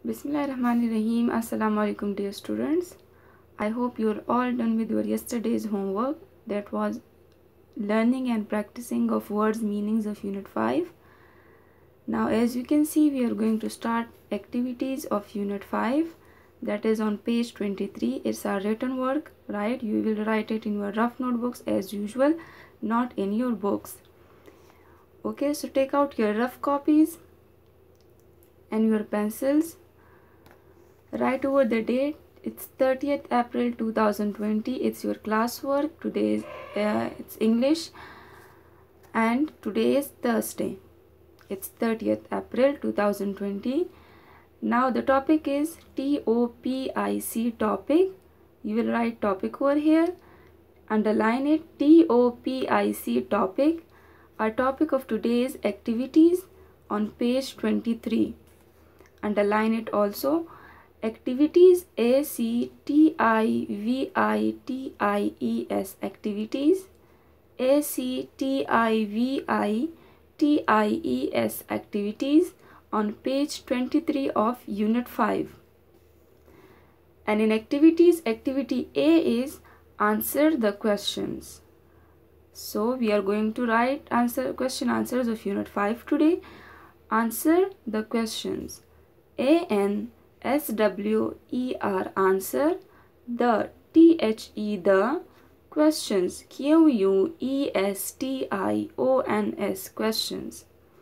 Bismillahirrahmanirrahim. Assalamu alaikum dear students. I hope you are all done with your yesterday's homework, that was learning and practicing of words meanings of unit 5. Now as you can see, we are going to start activities of unit 5, that is on page 23. It's our written work, right? You will write it in your rough notebooks as usual, not in your books. Okay, so take out your rough copies and your pencils. Write over the date. It's 30th April 2020. It's your classwork. Today is it's English, and today is Thursday. It's 30th April 2020. Now the topic is TOPIC topic. You will write topic over here. Underline it. TOPIC topic. Our topic of today is activities on page 23. Underline it also. Activities, ACTIVITIES, activities, ACTIVITIES, activities on page 23 of unit 5. And in activities, activity A is answer the questions. So we are going to write question answers of unit 5 today. Answer the questions. ANSWER, answer. The, THE, the. Questions, QUESTIONS, questions.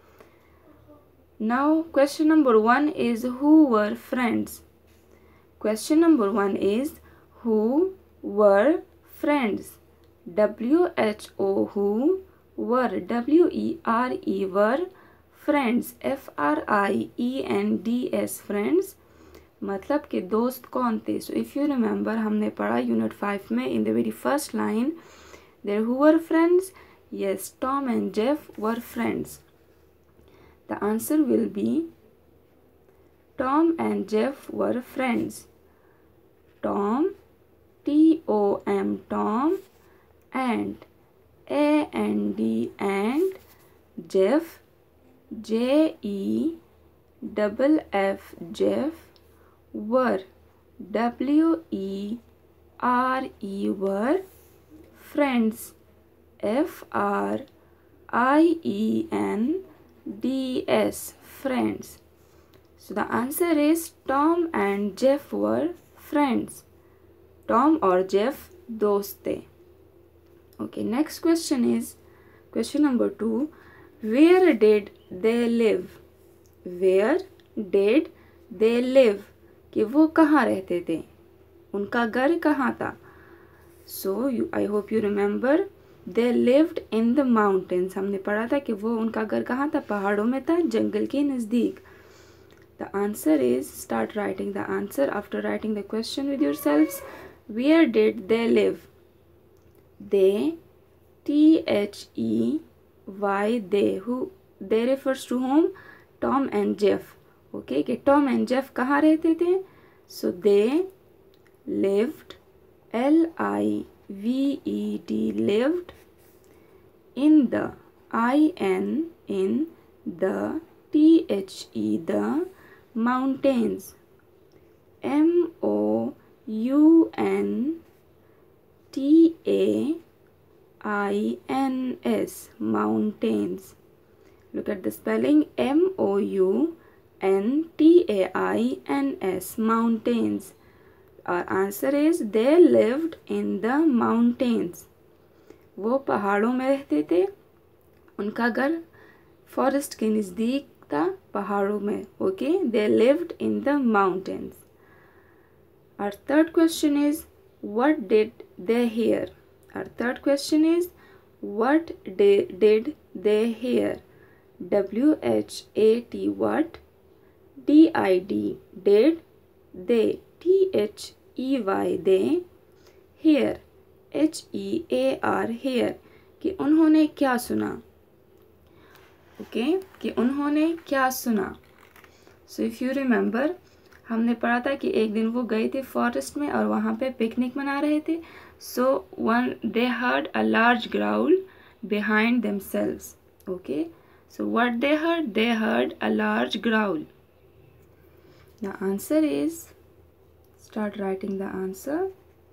Now question number 1 is who were friends. Question number 1 is who were friends. WHO, who, were, WERE, were, friends, FRIENDS, friends, मतलब कि दोस्त कौन थे. So if you remember, हमने पढ़ा unit 5 में in the very first line there who were friends. Yes, Tom and Jeff were friends. The answer will be Tom and Jeff were friends. Tom, TOM, Tom, and AND, and Jeff, JEFF, Jeff, were, WERE, were, friends, FRIENDS, friends. So the answer is Tom and Jeff were friends. Tom or Jeff दोस्त थे. Okay, next question is question number 2. Where did they live? Where did they live? कि वो कहाँ रहते थे, उनका घर कहाँ था. So I hope you remember, they lived in the mountains. हमने पढ़ा था कि वो उनका घर कहाँ था, पहाड़ों में था, जंगल के नज़दीक. The answer is, start writing the answer after writing the question with yourselves. Where did they live? They, THEY, they, who, they refers to whom? Tom and Jeff. Okay, कि Tom and Jeff कहाँ रहते थे? So they lived, LIVED, lived, in the, in the, the, mountains, MOUNTAINS, mountains. Look at the spelling, MOUNTAINS, mountains. Our answer is they lived in the mountains. वो पहाड़ों में रहते थे, उनका घर फॉरेस्ट के नज़दीक था, पहाड़ों में. Okay, they lived in the mountains. Our third question is what did they hear? Our third question is what did they hear? WHAT, what, DID, did, they, THEY, they, hear, HEAR, hear, कि उन्होंने क्या सुना. Okay, कि उन्होंने क्या सुना. So if you remember, हमने पढ़ा था कि एक दिन वो गए थे फॉरेस्ट में और वहाँ पे पिकनिक मना रहे थे. So they heard a large growl behind themselves. Okay, so what they heard a large growl. The answer is, start writing the answer.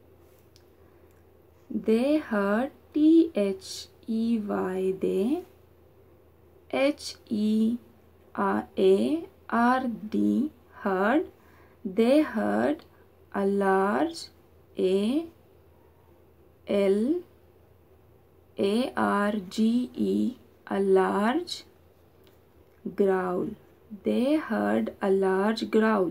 They heard, T-H-E-Y, they, H-E-R-A-R-D, heard. They heard a large, A-L-A-R-G-E, a large growl. They heard a large growl,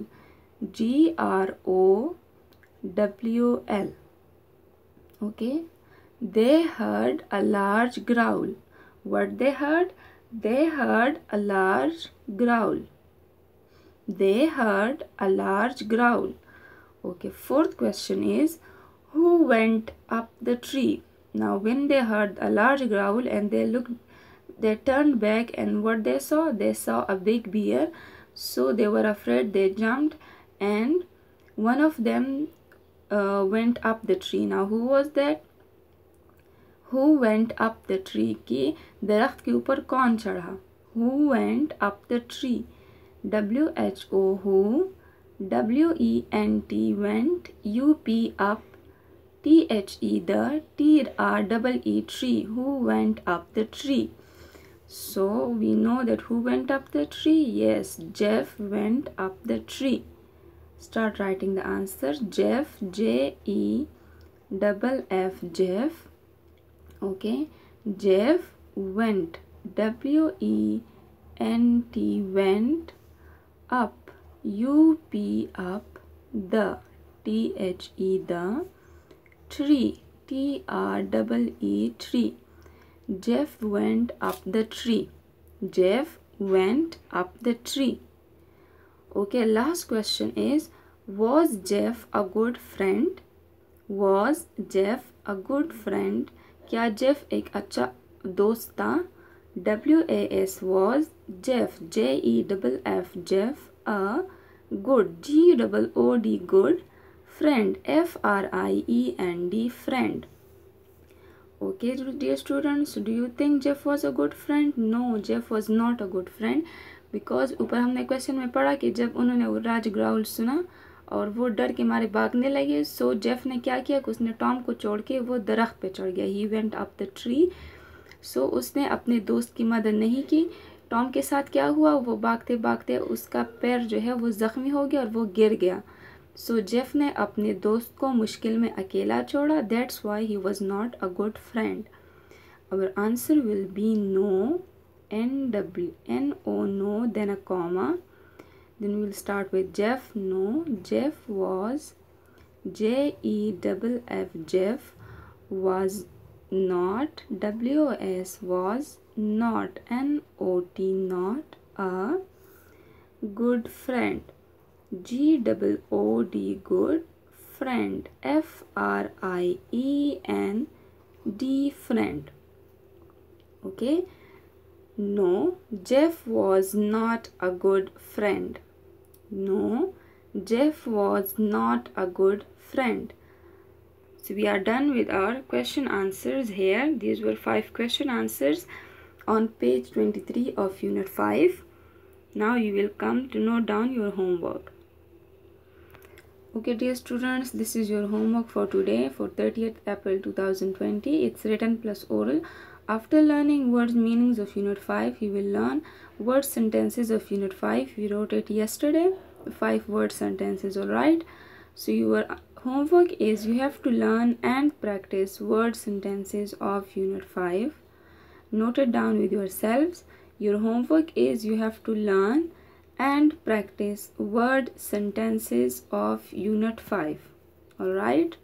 G-R-O-W-L. Okay, they heard a large growl. What they heard? They heard a large growl. They heard a large growl. Okay, fourth question is, who went up the tree? Now, when they heard a large growl and they turned back, and what they saw a big bear. So they were afraid, they jumped, and one of them went up the tree. Now, who was that? Who went up the tree? कि दरख्त के ऊपर कौन चढ़ा? Who went up the tree? W-H-O, who. W-E-N-T, went. U-P, up. T-H-E, the. T-R-E-E, tree. Who went up the tree? So we know that who went up the tree? Yes, Jeff went up the tree. Start writing the answer. Jeff, J-E-F-F, Jeff. Okay, Jeff went, W-E-N-T, went, up, U-P, up, the, T-H-E, the, tree, T-R-E-E, tree. Jeff went up the tree. Jeff went up the tree. Okay, last question is, was Jeff a good friend? Was Jeff a good friend? क्या Jeff एक अच्छा दोस्त था? W-A-S, was. Jeff, J-E-F-F, Jeff, a good, G-O-O-D, good. Friend, F-R-I-E-N-D, friend. Okay, dear students, do you think Jeff was a good friend? No, Jeff was not a good friend, because ऊपर हमने question में पढ़ा कि जब उन्होंने वो राज growl सुना और वो डर के मारे भागने लगे, सो जेफ ने क्या किया कि उसने टॉम को छोड़ के वो दरख्त पे चढ़ गया. He went up the tree. So उसने अपने दोस्त की मदद नहीं की. टॉम के साथ क्या हुआ? वो भागते भागते उसका पैर जो है वो ज़ख्मी हो गया और वो गिर गया. सो जेफ ने अपने दोस्त को मुश्किल में अकेला छोड़ा. That's why he was not a good friend. Our answer will be no, N-W-N-O, no, then a comma. Then we'll start with Jeff. No, Jeff was, J-E-F-F, Jeff was not, W-O-S, was not, N-O-T, not a good friend. G-O-O-D, good friend, F-R-I-E-N-D, friend. Okay. No, Jeff was not a good friend. No, Jeff was not a good friend. So we are done with our question answers here. These were 5 question answers on page 23 of Unit 5. Now you will come to note down your homework. Okay, dear students, this is your homework for today, for 30th April 2020. It's written plus oral. After learning words meanings of Unit 5, you will learn word sentences of Unit 5. We wrote it yesterday, 5 word sentences, alright? So your homework is you have to learn and practice word sentences of Unit 5. Note it down with yourselves. Your homework is you have to learn and practice word sentences of Unit 5, alright?